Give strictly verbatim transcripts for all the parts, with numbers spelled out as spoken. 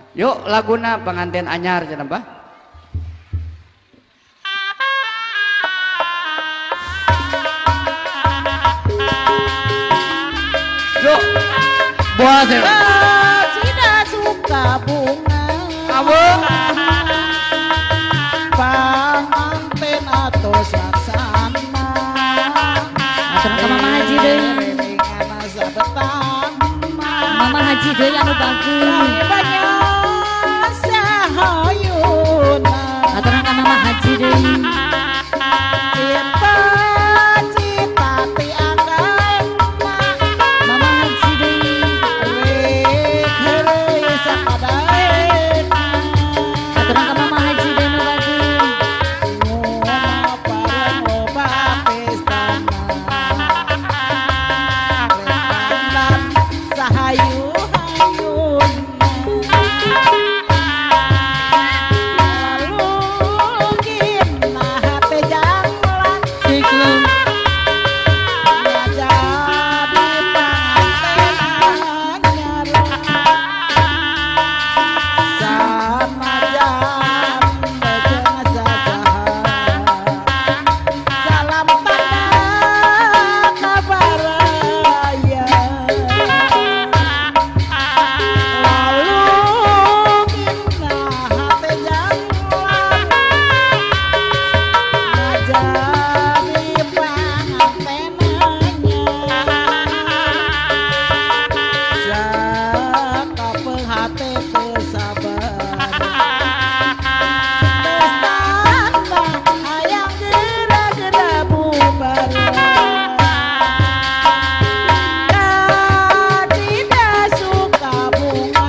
Yuk laguna pengantin anyar cenah Bah. Yuk. Buat ya. Cina suka bunga. Apa? Pengantin atau saksana. Atur ka Mama Haji deui. Rerengan asa betang. Mama Haji deui anu bageun. Banyak sahayuna. Atur ka Mama Haji deui. Cinta cita ti anggaeuna. Mama Haji deui. Heureuy sakadaeuna. Atur ka Mama Haji deui anu bageun. Moal pareng loba pestana. Rekandan sahayu-hayuna. Lalungina hate janglan. Siklung. Jadi pengantin anyar. Sanajan bejeng sasaha. Salam tanda kabar raya. Lalungina hate janglan. Jadi pengantin anyar. Sakapeng hate teu sabar. Pestana hayang geura-geura bubar. Kadina suka bunga.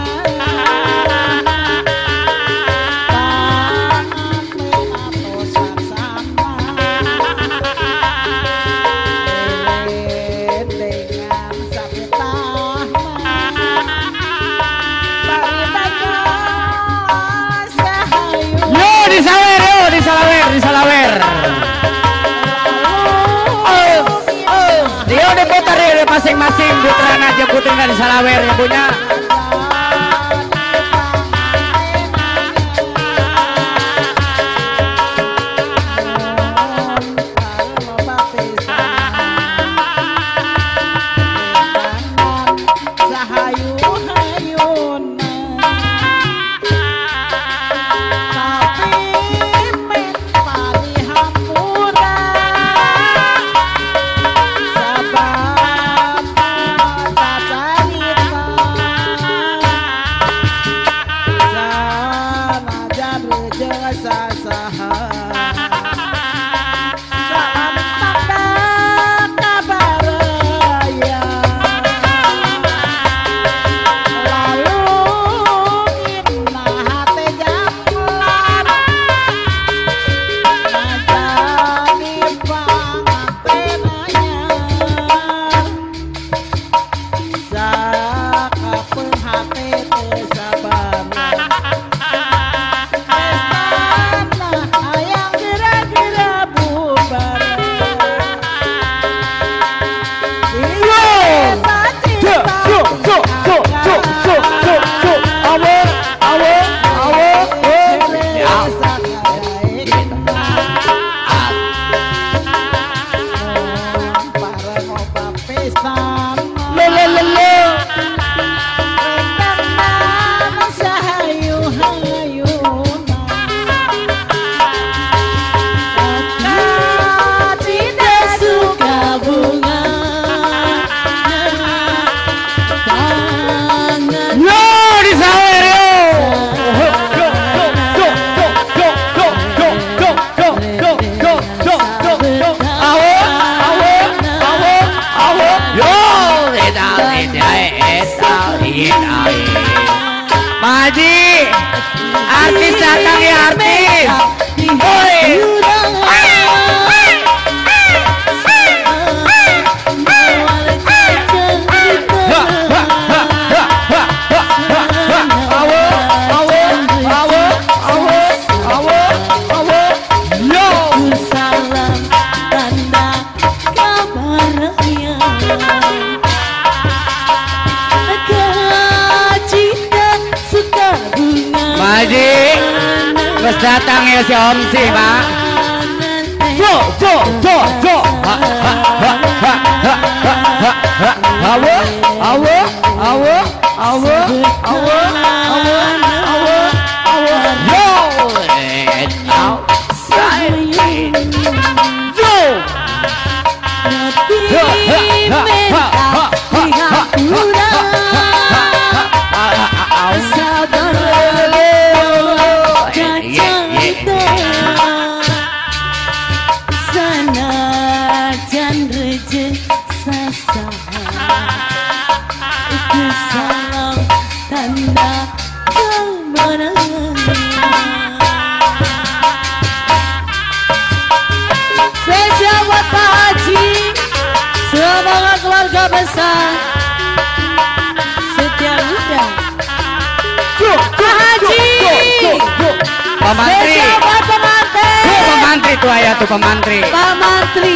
Pengantin atau saksana. Dengan sabetahna. Bari banyak sahayuna. Yo di sawer yo di salawer di salawer. Oh, oh. Dia diputar ya masing-masing putrana aja putrina di salawer ya punya. Salam tanda kabar raya. Lalungina hate janglan. Jadi pengantin anyar. Sakapeng hate teu sabar. Pestana hayang geura-geura bubar. Cita-cita Cuk, cuk, cuk, cuk, cuk, cuk, cuk. Awe, awe, awe. Ya. Le le le le. Tidak suka bunga. Tangan Yo di sawer yo. Cuk, cuk, cuk, cuk, cuk, cuk, cuk, cuk, cuk, cuk, cuk, cuk, cuk, cuk. Awe, awe, awe, awe. Yo, eta eta eta eta. Maji, artis datang ya artis. Oi. Awe, awe, awe, awe, awe, awe. Yo. salam tanda kabar raya. Cinta suka bunga. Haji, wis datang ya si Om si, Pak. Jo, jo, jo, jo. Ha, ha, ha, ha, ha, ha, ha, ha. Awo, awo, awo, awo, awo, awo, awo, awo. Yo, and outside. Jo. Ha, ha, ha, ha, ha, ha. Sabar sanajan rejek sasahan itu salam tanda kemenangan. Spesial buat Pak Haji, semangat keluarga besar setia muda. Pak Haji, Pak Mantri, spesial buat pengantin. tuh Pak Mantri tuh ayah tuh Pak Mantri. Pak Mantri,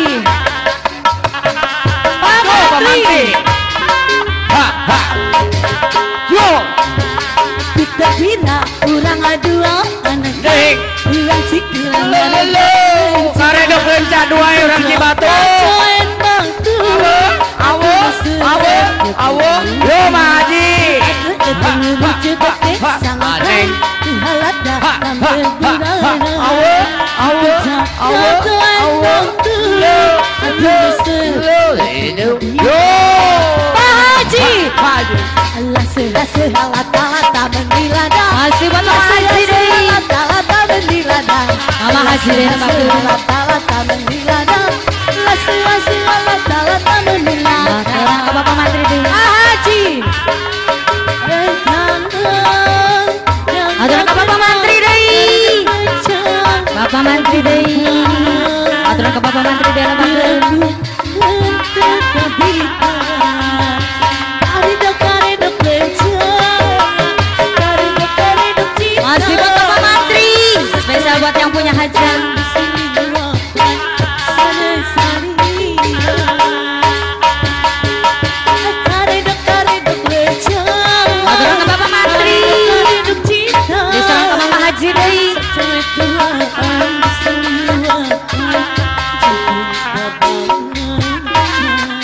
Pak Tuh Pak Mantri. Mantri, Ha ha. Yo. kita bila kurang adua anak Dek. kurang cikiran Lele. Karedok lencah dua orang Cibatu. Coen bangtu Awo, awo, awo. Yo Pak Haji. ketemu lucu teknik sangat baik halada sambil gurau Awo, awo, awo, awo. Yo. Pak Haji, Pak Haji. Allah sehat-sehat lata-lata mendiladang. Masih buat Pak Haji deh. Lata-lata mendiladang. Mama Haji deh nama lata-lata mendiladang. Lasi-lasi lata-lata mendiladang. Sekarang ke Bapak Mantri deh. Pak Haji. Atur ke Bapak Mantri deh. Bapak Mantri deh. Atur ke Bapak Mantri deh. Masih buat Bapak Mantri, spesial buat yang punya hajat. Atur ke Bapak Mantri, diserang ke Mama Haji deh.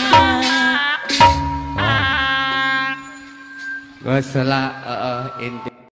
Gosela uh, inti